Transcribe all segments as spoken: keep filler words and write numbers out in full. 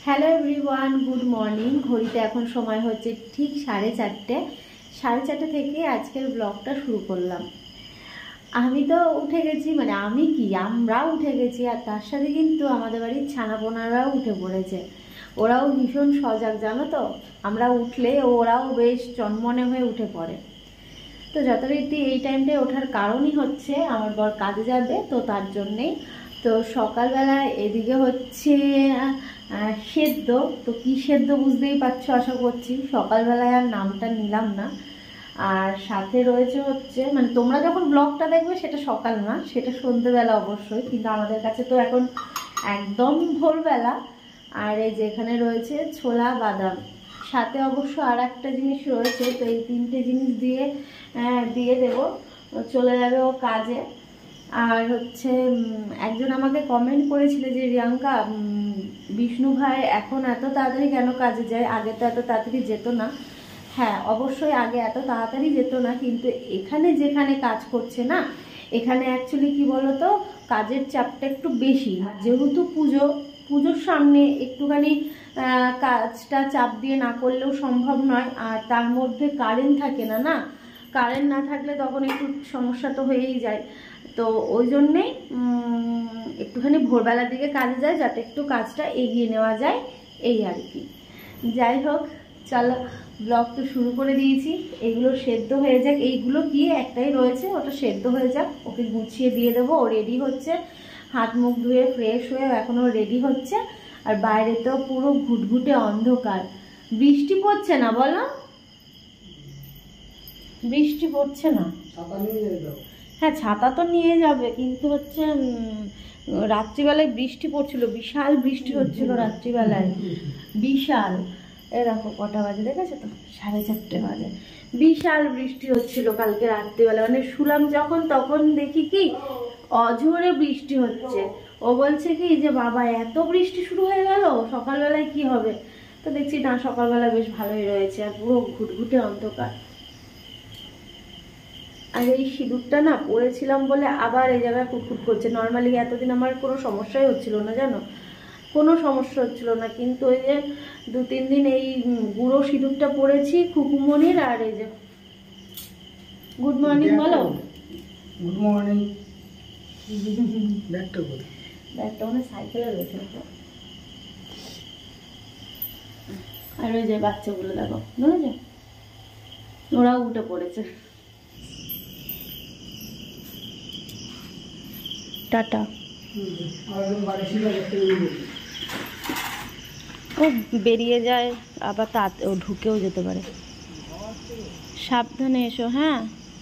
Hello everyone, good morning. ঘড়িতে এখন সময় হচ্ছে ঠিক সাড়ে চারটে সাড়ে চারটে থেকে আজকের ব্লগটা শুরু করলাম। আমি তো উঠে গেছি, মানে আমি কি আমরা উঠে গেছি, আর তার সাথে কিন্তু আমাদের বাড়ির ছানাপোনারাও উঠে পড়েছে। ওরাও ভীষণ সজাগ, জানো তো। আমরা উঠলে ওরাও বেশ চনমনে হয়ে উঠে পড়ে। তো যথারীতি এই টাইমটায় ওঠার কারণই হচ্ছে আমার বর কাজে যাবে, তো তার জন্যেই। তো সকালবেলা এদিকে হচ্ছে সেদ্ধ। তো কি সেদ্ধ বুঝতেই পারছো আশা করছি, সকালবেলায় আর নামটা নিলাম না। আর সাথে রয়েছে হচ্ছে, মানে তোমরা যখন ব্লগটা দেখবে সেটা সকাল না, সেটা সন্ধ্যেবেলা অবশ্যই, কিন্তু আমাদের কাছে তো এখন একদম ভোরবেলা। আর এই যেখানে রয়েছে ছোলা বাদাম, সাথে অবশ্য আর একটা জিনিস রয়েছে। তো এই তিনটে জিনিস দিয়ে দিয়ে দেবো, চলে যাবে ও কাজে। আর হচ্ছে একজন আমাকে কমেন্ট করেছিল যে রিয়াঙ্কা, বিষ্ণু ভাই এখন এত তাড়াতাড়ি কেন কাজে যায়, আগে তো এত তাড়াতাড়ি যেত না। হ্যাঁ, অবশ্যই আগে এত তাড়াতাড়ি যেত না, কিন্তু এখানে যেখানে কাজ করছে না, এখানে অ্যাকচুয়ালি কি বলতো, কাজের চাপটা একটু বেশি। যেহেতু পুজো পুজোর সামনে একটুখানি কাজটা চাপ দিয়ে না করলেও সম্ভব নয়। আর তার মধ্যে কারেন্ট থাকে না না কারেন্ট না থাকলে তখন একটু সমস্যা তো হয়েই যায়। তো ওই জন্যেই একটুখানি ভোরবেলার দিকে কাজে যায়, যাতে একটু কাজটা এগিয়ে নেওয়া যায়, এই আর কি। যাই হোক, চলো ব্লগ তো শুরু করে দিয়েছি। এগুলো সেদ্ধ হয়ে যাক। এইগুলো কি একটাই রয়েছে, ওটা সেদ্ধ হয়ে যাক, ওকে গুছিয়ে দিয়ে দেবো। ও রেডি হচ্ছে, হাত মুখ ধুয়ে ফ্রেশ হয়ে এখনও রেডি হচ্ছে। আর বাইরে তো পুরো ঘুটঘুটে অন্ধকার, বৃষ্টি পড়ছে না, বলো? বৃষ্টি পড়ছে না। হ্যাঁ, ছাতা তো নিয়ে যাবে, কিন্তু হচ্ছে রাত্রিবেলায় বৃষ্টি পড়ছিল, বিশাল বৃষ্টি হচ্ছিল রাত্রিবেলায়, বিশাল। এ দেখো কটা বাজে, দেখেছো তো, সাড়ে চারটে বাজে। বিশাল বৃষ্টি হচ্ছিল কালকে রাত্রিবেলা, মানে শুলাম যখন তখন দেখি কি অঝোরে বৃষ্টি হচ্ছে। ও বলছে কি যে বাবা এত বৃষ্টি শুরু হয়ে গেল, সকালবেলায় কি হবে? তো দেখছি না, সকালবেলা বেশ ভালোই রয়েছে, আর পুরো ঘুটঘুটে অন্ধকার। আর এই সিঁদুরটা না পরেছিলাম বলে আবার এই জায়গায় কুটকুট করছে। নর্মালি এতদিন আমার কোনো সমস্যাই হচ্ছিল না, জানো, কোনো সমস্যা হচ্ছিল না, কিন্তু ওই যে দু তিন দিন এই গুঁড়ো সিঁদুরটা পরেছি খুকুমনির। আর এই যে গুড মর্নিং বলো। Good morning. ব্যাগটা বল, ব্যাগটা মানে সাইকেলে রয়েছে। আর ওই যে বাচ্চাগুলো দেখো, বুঝেছো, ওরাও উঠে পড়েছে। টাটা। ও বেরিয়ে যায় আবার, তা ও ঢুকেও যেতে পারে। সাবধানে এসো। হ্যাঁ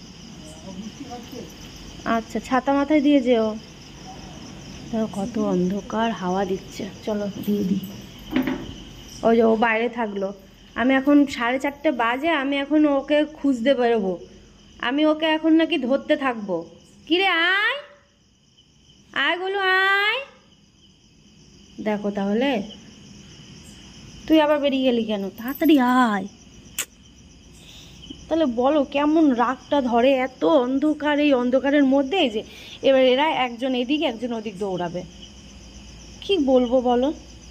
আচ্ছা, ছাতা মাথায় দিয়ে যেও। দেখো কত অন্ধকার, হাওয়া দিচ্ছে। চলো দিয়ে দিই। ওই যে ও বাইরে থাকলো, আমি এখন সাড়ে চারটে বাজে, আমি এখন ওকে খুঁজতে বেরোবো। আমি ওকে এখন নাকি ধরতে থাকবো। কিরে আয় আয় বলো, আয়। দেখো তাহলে, তুই আবার বেরিয়ে গেলি কেন? তাড়াতাড়ি আয়। তাহলে বলো কেমন রাগটা ধরে, এত অন্ধকার, এই অন্ধকারের মধ্যে যে এবার এরা একজন এদিক একজন ওদিক দৌড়াবে, কি বলবো বলো।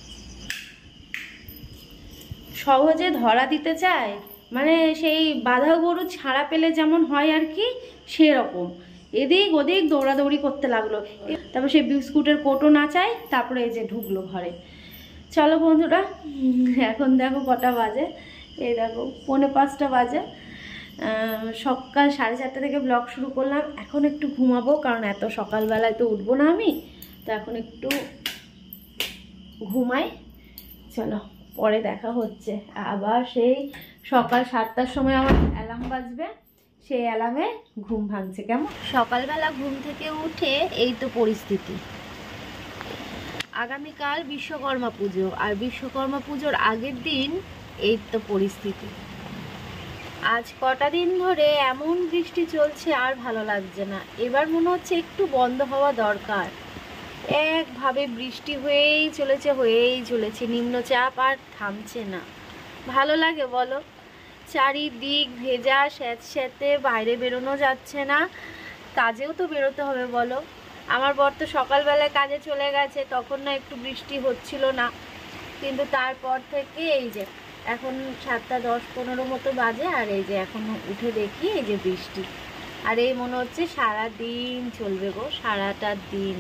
সহজে ধরা দিতে চায়, মানে সেই বাঁধা গরু ছাড়া পেলে যেমন হয় আর কি, সেরকম এদিক ওদিক দৌড়াদৌড়ি করতে লাগলো। তারপর সে বিস্কুটের কোটো না চায়, তারপরে এই যে ঢুকলো ঘরে। চলো বন্ধুরা, এখন দেখো কটা বাজে, এই দেখো পৌনে পাঁচটা বাজে। সকাল সাড়ে চারটে থেকে ব্লগ শুরু করলাম। এখন একটু ঘুমাবো, কারণ এত সকালবেলায় তো উঠবো না আমি, তো এখন একটু ঘুমাই। চলো পরে দেখা হচ্ছে আবার। সেই সকাল সাতটার সময় আমার অ্যালার্ম বাজবে, সেই অ্যালার্মে ঘুম ভাঙছে কেমন। সকালবেলা ঘুম থেকে উঠে এই তো পরিস্থিতি। আগামীকাল বিশ্বকর্মা পুজো, আর বিশ্বকর্মা পুজোর আগের দিন এই তো পরিস্থিতি। আজ কটা দিন ধরে এমন বৃষ্টি চলছে, আর ভালো লাগছে না। এবার মনে হচ্ছে একটু বন্ধ হওয়া দরকার। একভাবে বৃষ্টি হয়েই চলেছে হয়েই চলেছে নিম্নচাপ, আর থামছে না। ভালো লাগে বলো? চারিদিক ভেজা স্যাঁতস্যাঁতে, বাইরে বেরোনো যাচ্ছে না, কাজেও তো বেরোতে হবে বলো। আমার বর তো সকালবেলায় কাজে চলে গেছে, তখন না একটু বৃষ্টি হচ্ছিল না, কিন্তু তারপর থেকে এই যে এখন সাতটা দশ পনেরো মতো বাজে, আর এই যে এখন উঠে দেখি এই যে বৃষ্টি, আর এই মনে হচ্ছে সারা দিন চলবে গো, সারাটা দিন।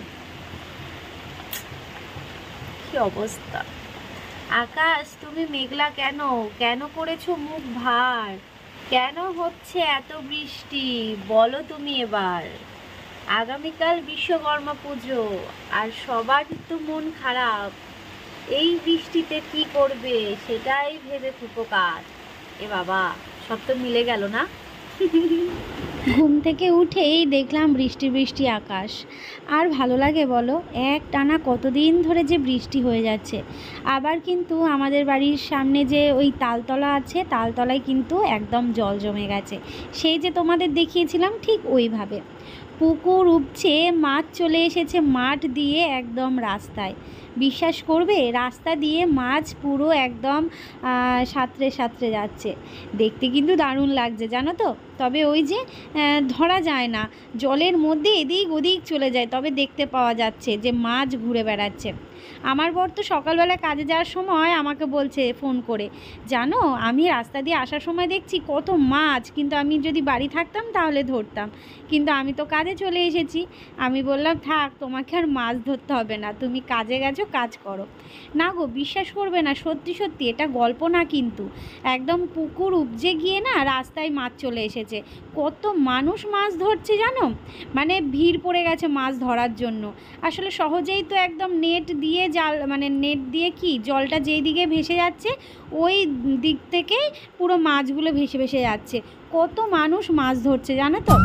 কি অবস্থা! আকাশ তুমি মেঘলা কেন? কেন করেছো মুখ ভার? কেন হচ্ছে এত বৃষ্টি? বলো তুমি এবার। আগামীকাল বিশ্বকর্মা পুজো, আর সবারই তো মন খারাপ। এই বৃষ্টিতে কি করবে সেটাই ভেবে খুব কাজ। এ বাবা, সব তো মিলে গেল না। ঘুম থেকে উঠেই দেখলাম বৃষ্টি বৃষ্টি আকাশ, আর ভালো লাগে বলো? এক টানা কতদিন ধরে যে বৃষ্টি হয়ে যাচ্ছে। আবার কিন্তু আমাদের বাড়ির সামনে যে ওই তালতলা আছে, তালতলায় কিন্তু একদম জল জমে গেছে, সেই যে তোমাদের দেখিয়েছিলাম ঠিক ওইভাবে। পুকুর উপচে মাছ চলে এসেছে মাঠ দিয়ে একদম রাস্তায়। বিশ্বাস করবে, রাস্তা দিয়ে মাছ পুরো একদম সাঁতরে সাঁতরে যাচ্ছে। দেখতে কিন্তু দারুণ লাগছে জানো তো। তবে ওই যে ধরা যায় না, জলের মধ্যে এদিক ওদিক চলে যায়, তবে দেখতে পাওয়া যাচ্ছে যে মাছ ঘুরে বেড়াচ্ছে। আমার বর তো সকালবেলা কাজে যাওয়ার সময় আমাকে বলছে ফোন করে, জানো আমি রাস্তা দিয়ে আসার সময় দেখছি কত মাছ, কিন্তু আমি যদি বাড়ি থাকতাম তাহলে ধরতাম, কিন্তু আমি তো কাজে চলে এসেছি। আমি বললাম থাক, তোমাকে আর মাছ ধরতে হবে না, তুমি কাজে গেছো, কাজ করো। না গো, বিশ্বাস করবে না, সত্যি সত্যি এটা গল্প না, কিন্তু একদম পুকুর উপজে গিয়ে না রাস্তায় মাছ চলে এসেছে। কত মানুষ মাছ ধরছে জানো, মানে ভিড় পড়ে গেছে মাছ ধরার জন্য। আসলে সহজেই তো একদম নেট দিয়ে জাল, মানে নেট দিয়ে কি জলটা যেই দিকে ভেসে যাচ্ছে ওই দিক থেকেই পুরো মাছগুলো ভেসে ভেসে যাচ্ছে। কত মানুষ মাছ ধরছে জানো তো।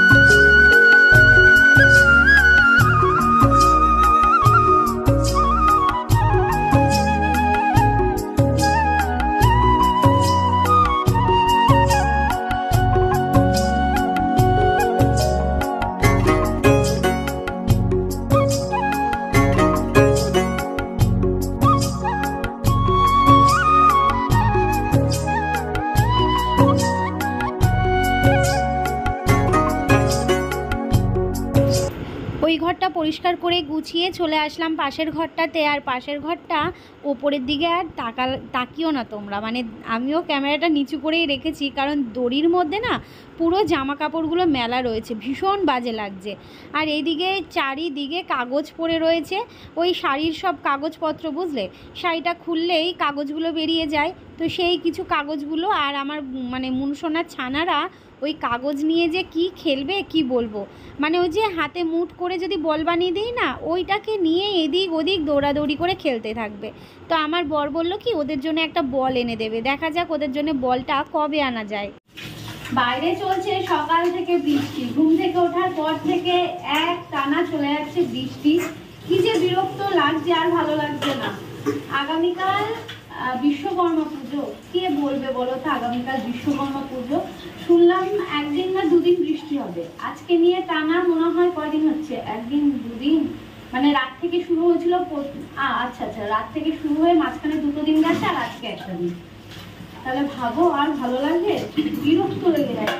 ওই ঘরটা পরিষ্কার করে গুছিয়ে চলে আসলাম পাশের ঘরটাতে। আর পাশের ঘরটা ওপরের দিকে আর তাকা তাকিও না তোমরা, মানে আমিও ক্যামেরাটা নিচু করেই রেখেছি, কারণ দড়ির মধ্যে না পুরো জামা কাপড়গুলো মেলা রয়েছে, ভীষণ বাজে লাগছে। আর এইদিকে চারিদিকে কাগজ পড়ে রয়েছে, ওই শাড়ির সব কাগজপত্র, বুঝলে, শাড়িটা খুললেই কাগজগুলো বেরিয়ে যায়, তো সেই কিছু কাগজগুলো। আর আমার মানে মুনসোনার ছানারা ওই কাগজ নিয়ে যে কি খেলবে কি বলবো, মানে ওই যে হাতে মুঠ করে যদি বল বানিয়ে দিই না, ওইটাকে নিয়ে এদিক ওদিক দৌড়াদৌড়ি করে খেলতে থাকবে। তো আমার বর বললো কি ওদের জন্য একটা বল এনে দেবে, দেখা যাক ওদের জন্য বলটা কবে আনা যায়। বাইরে চলছে সকাল থেকে বৃষ্টি, ঘুম থেকে ওঠার পর থেকে এক টানা চলে যাচ্ছে বৃষ্টি। কি যে বিরক্ত লাগছে, আর ভালো লাগছে না। আগামীকাল বিশ্বকর্মা পুজো, কে বলবে বলো তো আগামীকাল বিশ্বকর্মা পুজো। শুনলাম একদিন না দুদিন বৃষ্টি হবে, আজকে নিয়ে টানা মনে হয় কয়দিন হচ্ছে, একদিন দুদিন, মানে রাত থেকে শুরু হয়েছিল। আচ্ছা আচ্ছা, রাত থেকে শুরু হয়ে মাঝখানে দুটো দিন গেছে, আর আজকে একটা দিন। তাহলে ভাবো, আর ভালো লাগে? বিরক্ত লেগে যায়।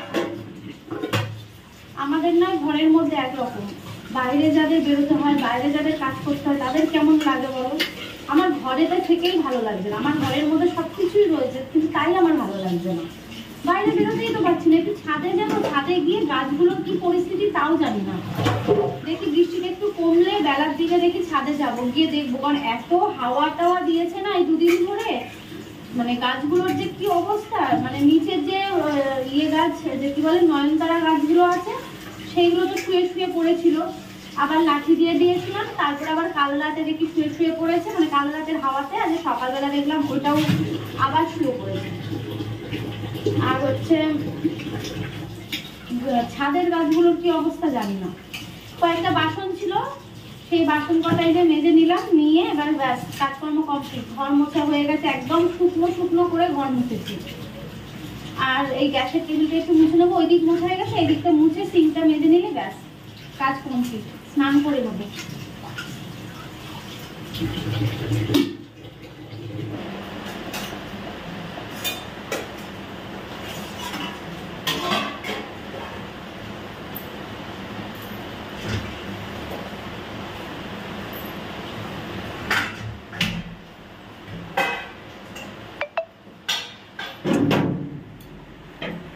আমাদের না ঘরের মধ্যে একরকম, বাইরে যাদের বেরোতে হয়, বাইরে যাদের কাজ করতে হয়, তাদের কেমন লাগে বলো? আমার ঘরেতে থেকেই ভালো লাগছে না। আমার ঘরের মধ্যে সবকিছুই রয়েছে, কিন্তু তাই আমার ভালো লাগছে না। বাইরে বেরোতেই তো পারছি না। একটু ছাদে যাবো, ছাদে গিয়ে গাছগুলোর কি পরিস্থিতি তাও জানি না। দেখি বৃষ্টিটা একটু কমলে বেলার দিকে দেখি ছাদে যাবো, গিয়ে দেখবো, কারণ এত হাওয়া টাওয়া দিয়েছে না এই দুদিন ধরে, মানে গাছগুলোর যে কি অবস্থা। মানে নিচের যে ইয়ে গাছ, যে কি বলে নয়নতারা গাছগুলো আছে, সেইগুলো তো শুয়ে শুয়ে পড়েছিল, আবার লাঠি দিয়ে দিয়েছিলাম, তারপর আবার কাল রাতে দেখি শুয়ে শুয়ে পড়েছে, মানে কাল রাতের হাওয়াতে। আজ সকালবেলা দেখলাম ওটাও আবার শুয়ে পড়েছে। আর হচ্ছে ছাদের গাছগুলোর কি অবস্থা জানি না। কয়েকটা বাসন ছিল, সেই বাসন কটাই যে মেজে নিলাম, নিয়ে এবার ব্যাস কাজকর্ম কমপ্লিট। ঘর মোছা হয়ে গেছে, একদম শুকনো শুকনো করে ঘর মুছেছি। আর এই গ্যাসের টেবিলটা একটু মুছে নেবো, ওই দিক মোছা হয়ে গেছে, এই দিকটা মুছে সিঙ্কটা মেজে নিলে ব্যাস কাজ কমপ্লিট। স্নান করে নেবো।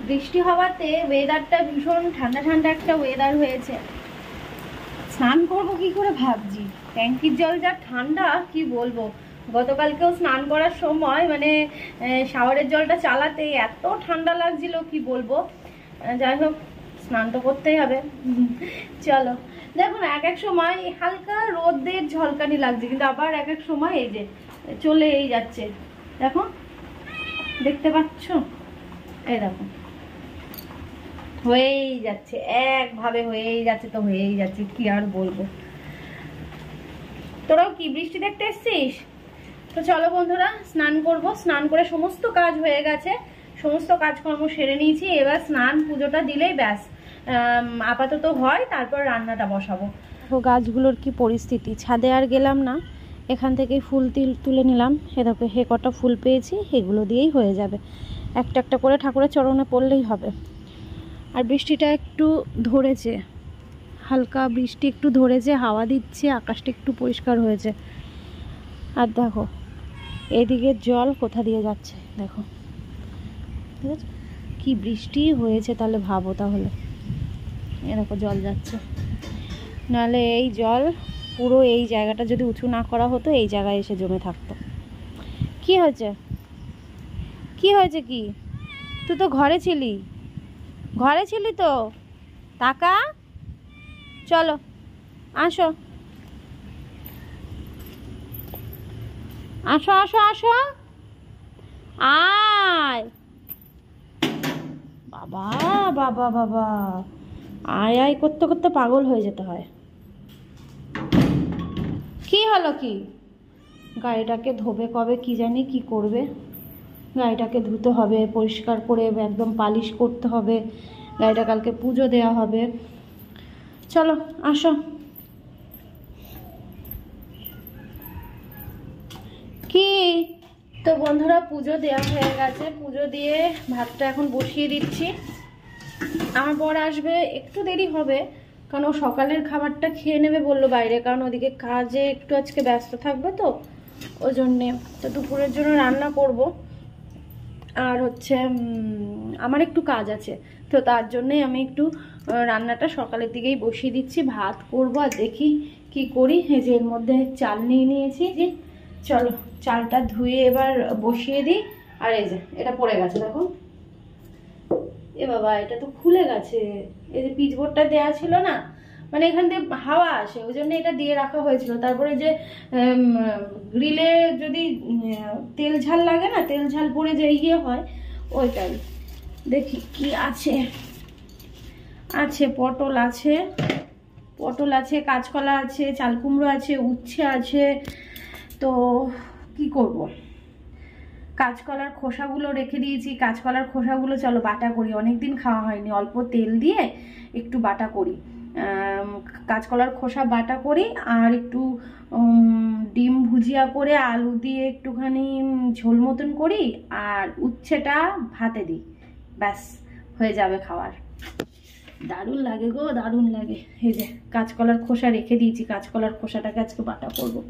বৃষ্টি হওয়াতে ওয়েদারটা ভীষণ ঠান্ডা ঠান্ডা একটা ওয়েদার হয়েছে। স্নান করবো কি করে ভাবছি, ট্যাঙ্কির জল যা ঠান্ডা কি বলবো। গতকালকেও স্নান করার সময় মানে শাওয়ারের জলটা চালাতে এত ঠান্ডা লাগছিল কি বলবো। যাই হোক, স্নান তো করতেই হবে। চলো, দেখুন এক এক সময় হালকা রোদের ঝলকানি লাগছে, কিন্তু আবার এক এক সময় এই যে চলেই যাচ্ছে। দেখো, দেখতে পাচ্ছ, এই দেখো হয়েই যাচ্ছে, একভাবে হয়েই যাচ্ছে, তো হয়েই যাচ্ছে, কি আর বলবো। তোরাও কি বৃষ্টি দেখতে এসছিস? তো চলো বন্ধুরা, স্নান করব। স্নান করে সমস্ত কাজ হয়ে গেছে, সমস্ত কাজকর্ম সেরে নিয়েছি। এবার স্নান পুজোটা দিলেই ব্যাস আপাতত হয়, তারপর রান্নাটা বসাবো। গাছগুলোর কি পরিস্থিতি, ছাদে আর গেলাম না, এখান থেকে ফুল তিল তুলে নিলাম। এ দেখো, হে কটা ফুল পেয়েছি, এগুলো দিয়েই হয়ে যাবে। একটা একটা করে ঠাকুরের চরণে পড়লেই হবে। আর বৃষ্টিটা একটু ধরেছে, হালকা বৃষ্টি একটু ধরেছে, হাওয়া দিচ্ছে, আকাশটা একটু পরিষ্কার হয়েছে। আর দেখো এদিকে জল কোথা দিয়ে যাচ্ছে, দেখো ঠিক আছে, কি বৃষ্টি হয়েছে তাহলে ভাবো। তাহলে এ দেখো জল যাচ্ছে, নাহলে এই জল পুরো এই জায়গাটা যদি উঁচু না করা হতো, এই জায়গায় এসে জমে থাকতো। কি হয়েছে, কি হয়েছে, কি তুই তো ঘরে ছিলি, ঘরে ছিলি তো, টাকা চলো আসো আসো আসো আসো, আয় বাবা বাবা বাবা, আয় আয় করতে করতে পাগল হয়ে যেতে হয়। কি হলো, কি গাড়িটাকে ধোবে কবে কি জানি, কি করবে। গাড়িটাকে ধুতে হবে, পরিষ্কার করে একদম পালিশ করতে হবে। গাড়িটা কালকে পুজো দেওয়া হবে। চলো আসো। কি তো বন্ধুরা, পুজো দেওয়া হয়ে গেছে, পুজো দিয়ে ভাতটা এখন বসিয়ে দিচ্ছি। আমার বর আসবে, একটু দেরি হবে, কারণ ও সকালের খাবারটা খেয়ে নেবে বললো বাইরে, কারণ ওদিকে কাজে একটু আজকে ব্যস্ত থাকবে, তো ওই জন্যে। তো দুপুরের জন্য রান্না করব, আর হচ্ছে আমার একটু কাজ আছে, তো তার জন্যই আমি একটু রান্নাটা সকালের দিকেই বসিয়ে দিচ্ছি। ভাত করব, আর দেখি কি করি। এই যে এর মধ্যে চাল নিয়ে নিয়েছি, যে চলো চালটা ধুয়ে এবার বসিয়ে দিই। আর এই যে এটা পড়ে গেছে, দেখো, এ বাবা এটা তো খুলে গেছে। এই যে পিচবোর্ডটা দেওয়া ছিল না, মানে এখান থেকে হাওয়া আসে, ওই জন্য এটা দিয়ে রাখা হয়েছিল। তারপরে যে গ্রিলে যদি তেল ঝাল লাগে না, তেল ঝাল পরে যে ইয়ে হয়, ওইটাই। দেখি কি আছে, আছে পটল আছে, পটল আছে, কাঁচকলা আছে, চাল কুমড়ো আছে, উচ্ছে আছে। তো কি করব, কাঁচকলার খোসাগুলো রেখে দিয়েছি। কাঁচকলার খোসাগুলো চলো বাটা করি, অনেকদিন খাওয়া হয়নি, অল্প তেল দিয়ে একটু বাটা করি। কাঁচকলার খোসা বাটা করি, আর একটু ডিম ভুজিয়া করে আলু দিয়ে একটুখানি ঝোল মতন করি, আর উচ্ছেটা ভাতে দিই, ব্যাস হয়ে যাবে খাওয়ার। দারুণ লাগে গো, দারুণ লাগে। এই যে কাঁচকলার খোসা রেখে দিয়েছি, কাঁচকলার খোসাটাকে আজকে বাটা করবো।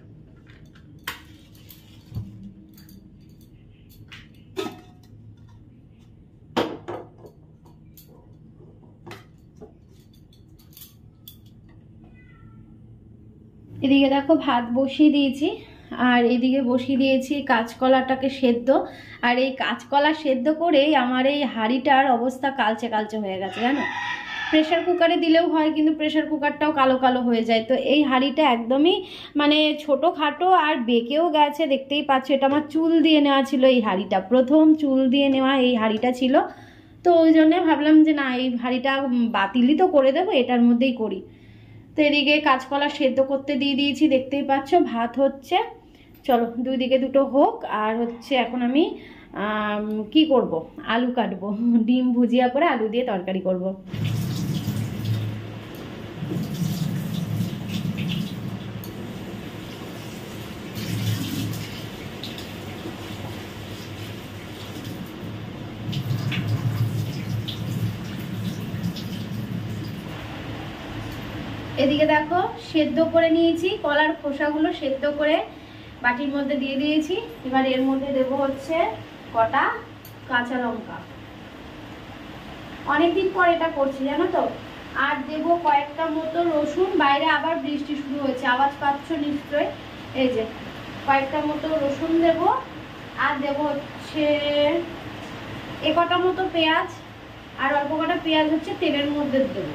এদিকে দেখো ভাত বসিয়ে দিয়েছি, আর এদিকে বসিয়ে দিয়েছি কাঁচকলাটাকে সেদ্ধ। আর এই কাঁচকলা সেদ্ধ করেই আমার এই হাঁড়িটার অবস্থা কালচে কালচে হয়ে গেছে, জানো। প্রেশার কুকারে দিলেও হয়, কিন্তু প্রেশার কুকারটাও কালো কালো হয়ে যায়। তো এই হাঁড়িটা একদমই মানে ছোটো খাটো, আর বেঁকেও গেছে, দেখতেই পাচ্ছ। এটা আমার চুল দিয়ে নেওয়া ছিল, এই হাঁড়িটা প্রথম চুল দিয়ে নেওয়া এই হাঁড়িটা ছিল। তো ওই জন্যে ভাবলাম যে না, এই হাঁড়িটা বাতিলই তো করে দেবো, এটার মধ্যেই করি। তো এদিকে কাঁচকলা সেদ্ধ করতে দিয়ে দিয়েছি, দেখতেই পাচ্ছ। ভাত হচ্ছে, চলো দুই দিকে দুটো হোক। আর হচ্ছে এখন আমি কি করব, আলু কাটবো, ডিম ভুজিয়া করে আলু দিয়ে তরকারি করব। এদিকে দেখো সেদ্ধ করে নিয়েছি, কলার খোসাগুলো সেদ্ধ করে বাটির মধ্যে দিয়ে দিয়েছি। এবার এর মধ্যে দেবো হচ্ছে কটা কাঁচা লঙ্কা। অনেকদিন পর এটা করছি জানো তো। আর দেবো কয়েকটা মতো রসুন, বাইরে আবার বৃষ্টি শুরু হয়েছে, আওয়াজ পাচ্ছ নিশ্চয়ই। এই যে কয়েকটা মতো রসুন দেবো, আর দেবো হচ্ছে এ কটা মতো পেঁয়াজ, আর অল্প কটা পেঁয়াজ হচ্ছে তেলের মধ্যে দেবো।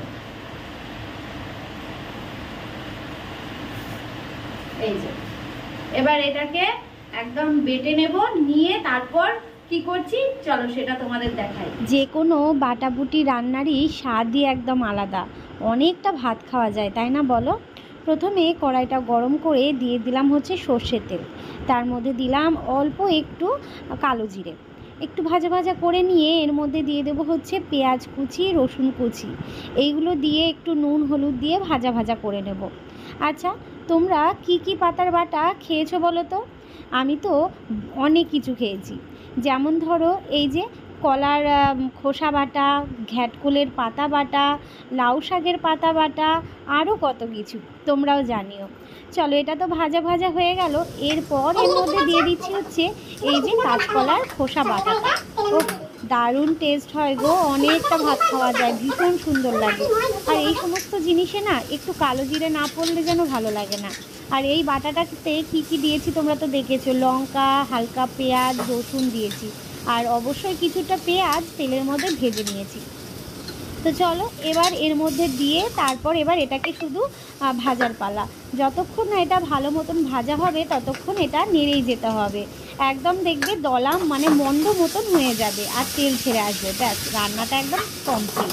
এই যে এবার এটাকে একদম বেটে নেব, নিয়ে তারপর কি করছি চলো সেটা তোমাদের দেখাই। যে কোনো বাটাবুটি রান্নারই স্বাদই একদম আলাদা, অনেকটা ভাত খাওয়া যায়, তাই না বলো? প্রথমে কড়াইটা গরম করে দিয়ে দিলাম হচ্ছে সর্ষের তেল, তার মধ্যে দিলাম অল্প একটু কালো জিরে, একটু ভাজা ভাজা করে নিয়ে এর মধ্যে দিয়ে দেবো হচ্ছে পেঁয়াজ কুচি, রসুন কুচি, এইগুলো দিয়ে একটু নুন হলুদ দিয়ে ভাজা ভাজা করে নেব। আচ্ছা, তোমরা কি কি পাতার বাটা খেয়েছো বলো তো? আমি তো অনেক কিছু খেয়েছি, যেমন ধরো এই যে কলার খোসা বাটা, ঘ্যাটকোলের পাতা বাটা, লাউ শাকের পাতা বাটা, আরও কত কিছু, তোমরাও জানিও। চলো, এটা তো ভাজা ভাজা হয়ে গেল, এরপর এর মধ্যে দিয়ে দিচ্ছি হচ্ছে এই যে কাঁচকলার খোসা বাটাটা। ও দারুণ টেস্ট হয় গো, অনেকটা ভাত খাওয়া যায়, ভীষণ সুন্দর লাগে। আর এই সমস্ত জিনিসে না একটু কালো জিরে না পড়লে যেন ভালো লাগে না। আর এই বাটাটাতে কি কি দিয়েছি তোমরা তো দেখেছো, লঙ্কা, হালকা পেঁয়াজ, রসুন দিয়েছি, আর অবশ্যই কিছুটা পেঁয়াজ তেলের মধ্যে ভেজে নিয়েছি। তো চলো এবার এর মধ্যে দিয়ে তারপর এবার এটাকে শুধু ভাজার পালা, যতক্ষণ না এটা ভালো মতন ভাজা হবে ততক্ষণ এটা নেড়েই যেতে হবে, একদম দেখবে দলাম মানে মন্ড মতন হয়ে যাবে আর তেল ছেড়ে আসবে, ব্যাস রান্নাটা একদম কমপ্লিট।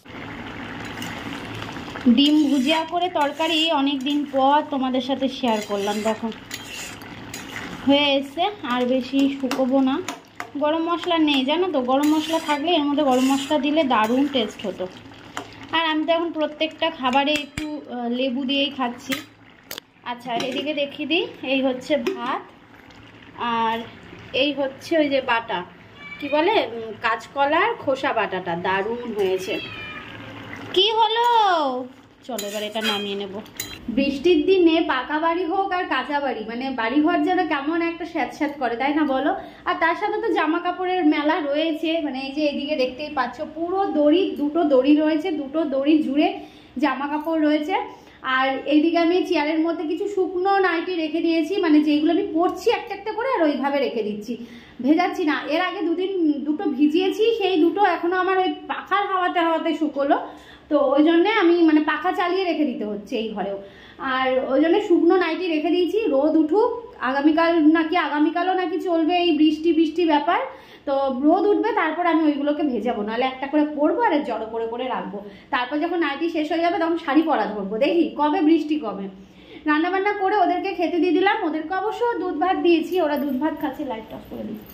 ডিম ভুজিয়া করে তরকারি অনেক দিন পর তোমাদের সাথে শেয়ার করলাম, দেখো হয়ে এসছে, আর বেশি শুকোবো না। গরম মশলা নেই জানো তো, গরম মশলা থাকলে এর মধ্যে গরম মশলা দিলে দারুণ টেস্ট হতো। আর আমি তো এখন প্রত্যেকটা খাবারে একটু লেবু দিয়েই খাচ্ছি। আচ্ছা, এদিকে দেখিয়ে দিই, এই হচ্ছে ভাত, আর এই হচ্ছে ওই যে বাটা, কি বলে কাঁচকলার খোসা বাটাটা, দারুণ হয়েছে। কি হলো, চলো এবার এটা নামিয়ে নেব। বৃষ্টির দিনে পাকা বাড়ি হোক আর কাঁচা বাড়ি, মানে বাড়িঘর যেন কেমন একটা স্যাঁত স্যাঁত করে, তাই না বলো? আর তার সাথে তো জামা কাপড়ের মেলা রয়েছে, মানে এই যে এদিকে দেখতেই পাচ্ছ পুরো দড়ি, দুটো দড়ি রয়েছে, দুটো দড়ি জুড়ে জামা কাপড় রয়েছে। আর এইদিকে আমি চেয়ারের মধ্যে কিছু শুকনো নাইটি রেখে দিয়েছি, মানে যেগুলো আমি পরছি একটা একটা করে আর ওইভাবে রেখে দিচ্ছি, ভেজাচ্ছি না। এর আগে দুদিন দুটো ভিজিয়েছি, সেই দুটো এখনো আমার ওই পাখার হাওয়াতে হাওয়াতে শুকোলো, তো ওই জন্যে আমি মানে পাখা চালিয়ে রেখে দিতে হচ্ছে এই ঘরেও। আর ওই জন্য শুকনো নাইটি রেখে দিয়েছি, রোদ উঠুক, আগামীকাল নাকি আগামীকালও নাকি চলবে এই বৃষ্টি বৃষ্টি ব্যাপার, তো রোদ উঠবে তারপর আমি ওইগুলোকে ভেজাবো, নাহলে একটা করে পরবো আর জড়ো করে করে রাখবো, তারপর যখন নাইটি শেষ হয়ে যাবে তখন শাড়ি পরা ধরবো, দেখি কবে বৃষ্টি কবে। রান্নাবান্না করে ওদেরকে খেতে দিয়ে দিলাম, ওদেরকে অবশ্য দুধ ভাত দিয়েছি, ওরা দুধ ভাত খাচ্ছে। লাইট অফ করে দিই।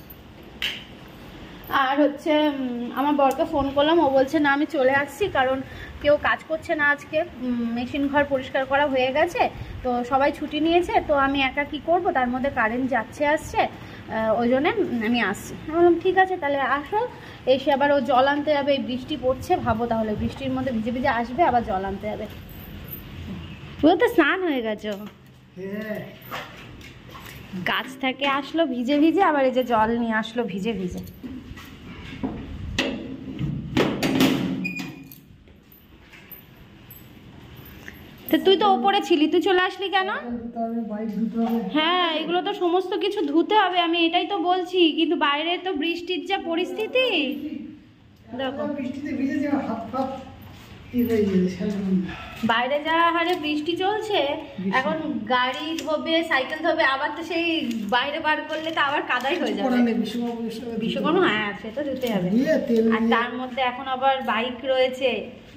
আর হচ্ছে আমার বরকে ফোন করলাম, ও বলছে না আমি চলে আসছি, কারণ কেউ কাজ করছে না আজকে, মেশিন ঘর পরিষ্কার করা হয়ে গেছে, তো সবাই ছুটি নিয়েছে, তো আমি একা কি করব, তার মধ্যে কারেন্ট যাচ্ছে আসছে, ওই জন্যে আমি আসছি। আমি বললাম ঠিক আছে তাহলে আসো, এসে আবার ও জল আনতে যাবে, এই বৃষ্টি পড়ছে, ভাবো তাহলে বৃষ্টির মধ্যে ভিজে ভিজে আসবে, আবার জল আনতে যাবে। পুরো তো স্নান হয়ে গেছো, গাছ থেকে আসলো ভিজে ভিজে, আবার এই যে জল নিয়ে আসলো ভিজে ভিজে। তো তুই তো ওপরে ছিলি, তুই চলে আসলি কেন? হ্যাঁ, এগুলো তো সমস্ত কিছু ধুতে হবে, আমি এটাই তো বলছি, কিন্তু বাইরে তো বৃষ্টির যা পরিস্থিতি দেখো, বাইরে যা হারে বৃষ্টি চলছে, এখন গাড়ি ধোবে, সাইকেল ধোবে, আবার তো সেই বাইরে বার করলে তো আবার কাদাই হয়ে যাবে, বিশ্বকর্মা, হ্যাঁ সে তো ধুতে হবে, আর তার মধ্যে এখন আবার বাইক রয়েছে।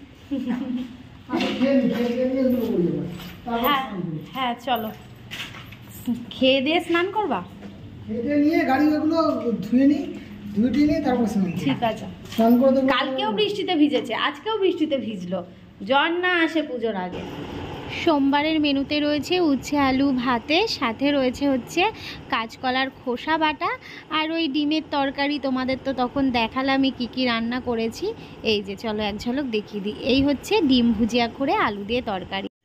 হ্যাঁ হ্যাঁ চলো, খেয়ে দিয়ে স্নান করবা, ঠিক আছে। কালকেও বৃষ্টিতে ভিজেছে, আজকেও বৃষ্টিতে ভিজলো, জ্বর না আসে পুজোর আগে। সোমবারের মেনুতে রয়েছে উচ্ছে আলু ভাতে, সাথে রয়েছে হচ্ছে কাঁচকলার খোসা বাটা, আর ওই ডিমের তরকারি, তোমাদের তো তখন দেখালামই কি কি রান্না করেছি। এই যে চলো এক ঝলক দেখিয়ে দিই, এই হচ্ছে ডিম ভুজিয়া করে আলু দিয়ে তরকারি।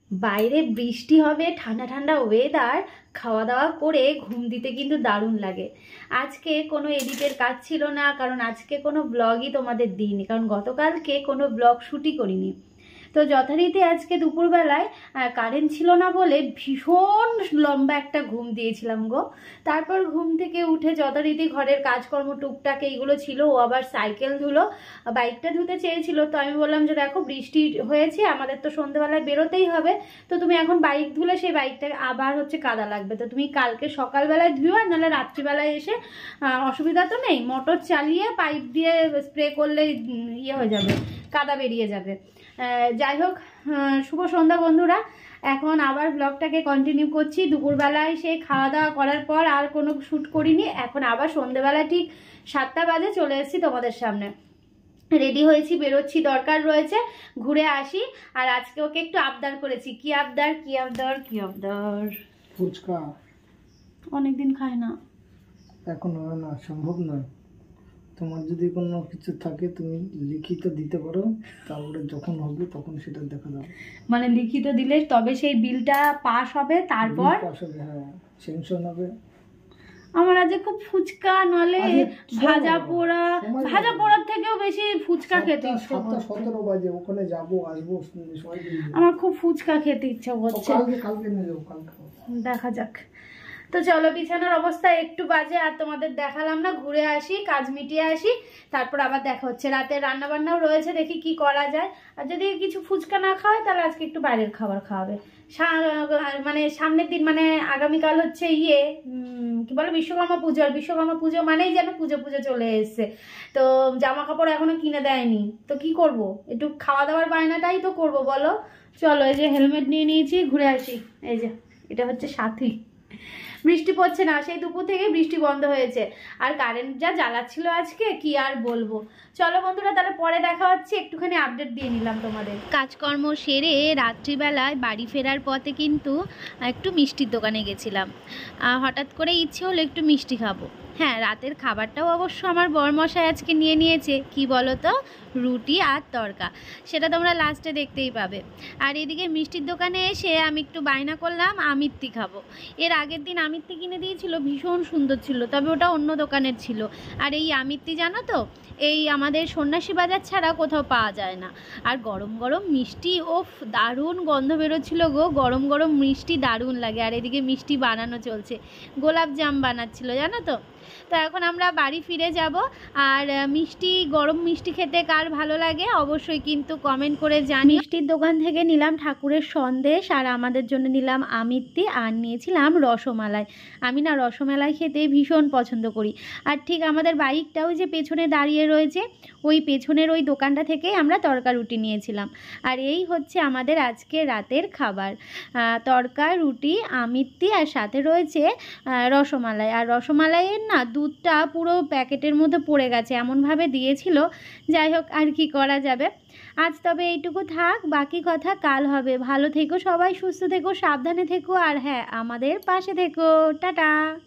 বাইরে বৃষ্টি হবে, ঠান্ডা ঠান্ডা ওয়েদার, খাওয়া দাওয়া করে ঘুম দিতে কিন্তু দারুণ লাগে। আজকে কোনো এডিটের কাজ ছিল না, কারণ আজকে কোনো ব্লগই তোমাদের দিইনি, কারণ গতকালকে কোনো ব্লগ শ্যুটই করিনি। তো যথারীতি আজকে দুপুরবেলায় কারেন্ট ছিল না বলে ভীষণ লম্বা একটা ঘুম দিয়েছিলাম গো। তারপর ঘুম থেকে উঠে যথারীতি ঘরের কাজকর্ম টুকটাক এইগুলো ছিল, ও আবার সাইকেল ধুলো, বাইকটা ধুতে চেয়েছিল। তো আমি বললাম যে দেখো বৃষ্টি হয়েছে, আমাদের তো সন্ধ্যেবেলায় বেরোতেই হবে, তো তুমি এখন বাইক ধুলে সেই বাইকটা আবার হচ্ছে কাদা লাগবে, তো তুমি কালকে সকালবেলায় ধুও, আর নাহলে রাত্রিবেলায় এসে অসুবিধা তো নেই, মোটর চালিয়ে পাইপ দিয়ে স্প্রে করলে ইয়ে হয়ে যাবে, কাদা বেরিয়ে যাবে। যাই হোক, শুভ সন্ধ্যা বন্ধুরা। এখন আবার ব্লগটাকে কন্টিনিউ করছি। দুপুরবেলায় সেই খাওয়া দাওয়া করার পর আর কোনো শ্যুট করিনি। এখন আবার সন্ধ্যেবেলা ঠিক সাতটা বাজে চলে এসেছি তোমাদের সামনে। রেডি হয়েছি, বেরোচ্ছি, দরকার রয়েছে, ঘুরে আসি। আর আজকে ওকে একটু আবদার করেছি। কি আবদার কি আবদার কি আবদার? ফুচকা। অনেকদিন খায় না, এখন হয় না, সম্ভব নয়। তোমার যদি কোনো কিছু থাকে তুমি লিখিত দিতে পারো, তারপরে যখন হবে তখন সেটা দেখা যাবে। মানে লিখিত দিলে তবে সেই বিলটা পাস হবে, তারপর পাস হবে, হ্যাঁ, সেনশন হবে। আমার আজ খুব ফুচকা নলে ভাজা পোড়া, ভাজা পোড়ার থেকেও বেশি ফুচকা খেতে ইচ্ছে করছে। সতেরো বাজে ওখানে যাবো, আসবো, আমার খুব ফুচকা খেতে ইচ্ছে করছে। কালকে কালকে নিয়ে যাবো, কালকে দেখা যাক। তো চলো, বিছানার অবস্থা একটু বাজে, আর তোমাদের দেখালাম না, ঘুরে আসি, কাজ মিটিয়ে আসি, তারপর আবার দেখা হচ্ছে। রাতে রান্না বান্নাও রয়েছে, দেখি কি করা যায়। আর যদি কিছু ফুচকা না খাওয়ায় তাহলে আজকে একটু বাইরের খাবার খাওয়াবে। মানে সামনের দিন, মানে আগামীকাল হচ্ছে ইয়ে কি বলো বিশ্বকর্মা পুজো, আর বিশ্বকর্মা পুজো মানেই যেন পুজো পুজো চলে এসছে। তো জামা কাপড় এখনো কিনে দেয়নি, তো কি করব, একটু খাওয়া দাওয়ার বায়নাটাই তো করব বলো। চলো, এই যে হেলমেট নিয়ে নিয়েছি, ঘুরে আসি। এই যে এটা হচ্ছে সাথী। বৃষ্টি পড়ছে না, সেই দুপুর থেকে বৃষ্টি বন্ধ হয়েছে। আর কারেন্ট যা জ্বালাচ্ছিল আজকে, কি আর বলবো। চলো বন্ধুরা, তাহলে পরে দেখা হচ্ছে। একটুখানি আপডেট দিয়ে নিলাম তোমাদের। কাজকর্ম সেরে রাত্রিবেলায় বাড়ি ফেরার পথে কিন্তু একটু মিষ্টির দোকানে গেছিলাম। হঠাৎ করে ইচ্ছে হলো একটু মিষ্টি খাবো। হ্যাঁ, রাতের খাবারটাও অবশ্য আমার বরমশাই আজকে নিয়ে নিয়েছে। কি বলো তো, রুটি আর তড়কা, সেটা তোমরা লাস্টে দেখতেই পাবে। আর এদিকে মিষ্টির দোকানে এসে আমি একটু বায়না করলাম আমিত্তি খাবো। এর আগের দিন আমিত্তি কিনে দিয়েছিল, ভীষণ সুন্দর ছিল, তবে ওটা অন্য দোকানের ছিল। আর এই আমিত্তি জানো তো, এই আমাদের সন্ন্যাসী বাজার ছাড়া কোথাও পাওয়া যায় না। আর গরম গরম মিষ্টি, ওফ দারুণ গন্ধ বেরোচ্ছিল গো, গরম গরম মিষ্টি দারুণ লাগে। আর এদিকে মিষ্টি বানানো চলছে, গোলাপ জাম বানাচ্ছিল জানো তো। তো এখন আমরা বাড়ি ফিরে যাব। আর মিষ্টি, গরম মিষ্টি খেতে কার ভালো লাগে অবশ্যই কিন্তু কমেন্ট করে জানি। মিষ্টির দোকান থেকে নিলাম ঠাকুরের সন্দেশ, আর আমাদের জন্য নিলাম আমিত্তি, আর নিয়েছিলাম রসমালাই। আমি না রসমালাই খেতে ভীষণ পছন্দ করি। আর ঠিক আমাদের বাইকটাও যে পেছনে দাঁড়িয়ে রয়েছে, ওই পেছনের ওই দোকানটা থেকেই আমরা তড়কা রুটি নিয়েছিলাম। আর এই হচ্ছে আমাদের আজকে রাতের খাবার, তড়কা রুটি, আমিত্তি, আর সাথে রয়েছে রসমালাই। আর রসমালাইয়ের না দুধটা পুরো প্যাকেটের মধ্যে পড়ে গেছে, এমনভাবে দিয়েছিল। যাই হোক, আর কি করা যাবে। আজ তবে এইটুকু থাক, বাকি কথা কাল হবে। ভালো থেকো সবাই, সুস্থ থেকো, সাবধানে থেকো, আর হ্যাঁ আমাদের পাশে থেকো। টাটা।